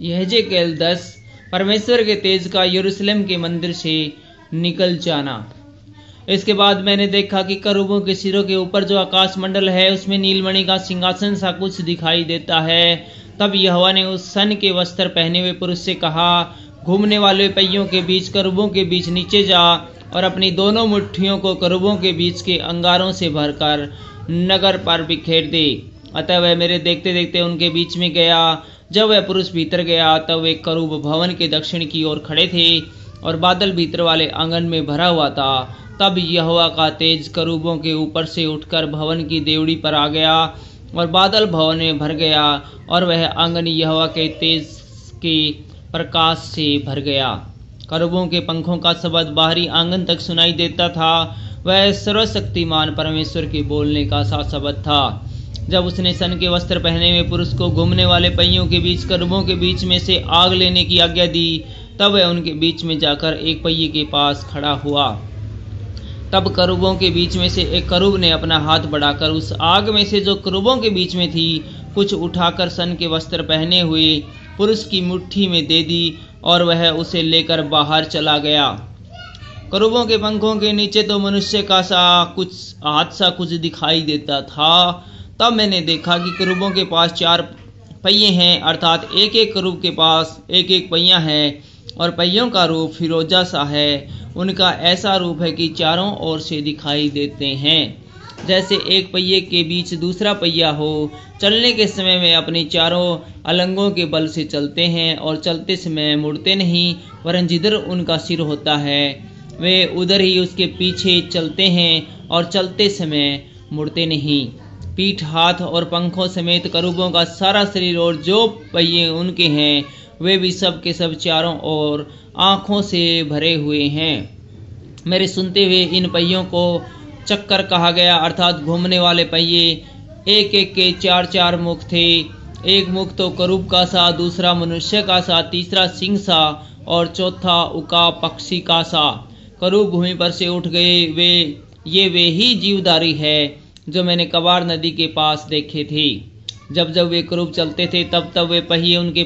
यहेजकेल 10 परमेश्वर के तेज का यरूशलेम के मंदिर से निकल जाना। इसके बाद मैंने देखा कि करूबों के सिरों के ऊपर जो आकाश मंडल है उसमें नीलमणि का सिंहासन सा कुछ दिखाई देता है। तब यहोवा ने उस सन के वस्त्र पहने हुए पुरुष से कहा, घूमने वाले पहियों के बीच करूबों के बीच नीचे जा और अपनी दोनों मुट्ठियों को करूबों के बीच के अंगारों से भरकर नगर पर बिखेर दे। अतः वह मेरे देखते देखते उनके बीच में गया। जब वह पुरुष भीतर गया तब वे करूब भवन के दक्षिण की ओर खड़े थे और बादल भीतर वाले आंगन में भरा हुआ था। तब यहोवा का तेज करूबों के ऊपर से उठकर भवन की देवड़ी पर आ गया और बादल भवन में भर गया और वह आंगन यहोवा के तेज के प्रकाश से भर गया। करूबों के पंखों का शब्द बाहरी आंगन तक सुनाई देता था। वह सर्वशक्तिमान परमेश्वर के बोलने का सा शब्द था। जब उसने सन के वस्त्र पहने हुए पुरुष को घूमने वाले पहियों के बीच करूबों के बीच में से आग लेने की आज्ञा दी, तब वह उनके बीच में जाकर एक पहिए के पास खड़ा हुआ। तब करूबों के बीच में से एक करूब ने अपना हाथ बढ़ाकर उस आग में से जो करूबों के बीच में थी कुछ उठाकर सन के वस्त्र पहने हुए पुरुष की मुट्ठी में दे दी और वह उसे लेकर बाहर चला गया। करूबों के पंखों के नीचे तो मनुष्य का सा कुछ हाथ सा कुछ दिखाई देता था। तब मैंने देखा कि करूबों के पास 4 पहिए हैं, अर्थात एक एक करूब के पास एक एक पहिया है और पहियों का रूप फिरोजा सा है। उनका ऐसा रूप है कि चारों ओर से दिखाई देते हैं, जैसे एक पहिए के बीच दूसरा पहिया हो। चलने के समय में अपनी चारों अलंगों के बल से चलते हैं और चलते समय मुड़ते नहीं, वरन जिधर उनका सिर होता है वे उधर ही उसके पीछे चलते हैं और चलते समय मुड़ते नहीं। पीठ, हाथ और पंखों समेत करूबों का सारा शरीर और जो पहिए उनके हैं वे भी सब के सब चारों ओर आँखों से भरे हुए हैं। मेरे सुनते हुए इन पहियों को चक्कर कहा गया, अर्थात घूमने वाले पहिए। एक एक के 4-4 मुख थे। एक मुख तो करूब का सा, दूसरा मनुष्य का सा, तीसरा सिंह सा और चौथा उकाब पक्षी का सा। करूब भूमि पर से उठ गए। वे ही जीवधारी है जो मैंने कबार नदी के पास देखे थे। जब जब वे करूब चलते थे तब तब वे पहिए उनके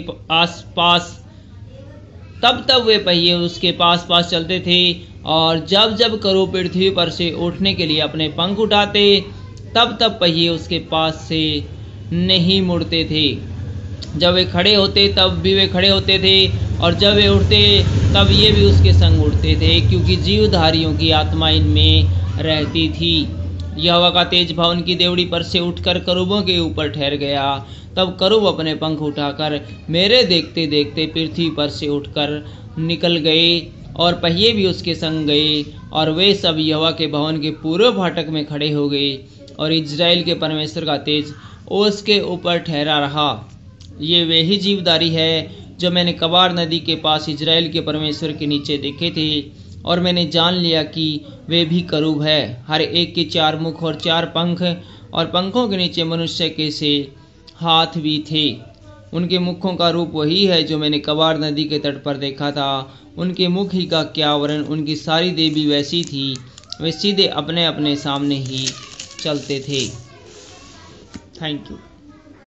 उसके पास पास चलते थे, और जब जब करूब पृथ्वी पर से उठने के लिए अपने पंख उठाते तब तब पहिए उसके पास से नहीं मुड़ते थे। जब वे खड़े होते तब भी वे खड़े होते थे, और जब वे उड़ते तब ये भी उसके संग उड़ते थे, क्योंकि जीवधारियों की आत्मा इनमें रहती थी। यहोवा का तेज भवन की देवड़ी पर से उठकर करूबों के ऊपर ठहर गया। तब करूब अपने पंख उठाकर मेरे देखते देखते पृथ्वी पर से उठकर निकल गए और पहिए भी उसके संग गए, और वे सब यहोवा के भवन के पूर्व फाटक में खड़े हो गए, और इजराइल के परमेश्वर का तेज उसके ऊपर ठहरा रहा। ये वे ही जीवधारी है जो मैंने कबार नदी के पास इजराइल के परमेश्वर के नीचे देखे थे, और मैंने जान लिया कि वे भी करूब है। हर एक के 4 मुख और 4 पंख, और पंखों के नीचे मनुष्य के से हाथ भी थे। उनके मुखों का रूप वही है जो मैंने कबार नदी के तट पर देखा था। उनके मुख ही का क्या वर्ण, उनकी सारी देवी वैसी थी। वे सीधे अपने अपने सामने ही चलते थे। Thank you.